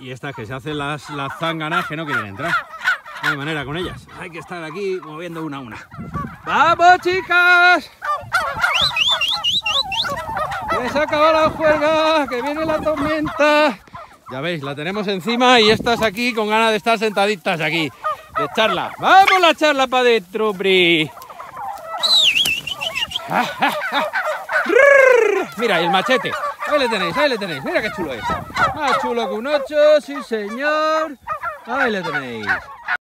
Y estas que se hacen las zánganas que no quieren entrar. No hay manera con ellas. Hay que estar aquí moviendo una a una. ¡Vamos, chicas! ¡Que se acaba la juerga! ¡Que viene la tormenta! Ya veis, la tenemos encima y estas aquí con ganas de estar sentaditas aquí. De charla. ¡Vamos la charla para adentro, Bri! Mira, y el machete. Ahí le tenéis. Mira qué chulo es. Más chulo que un 8, sí señor. Ahí le tenéis.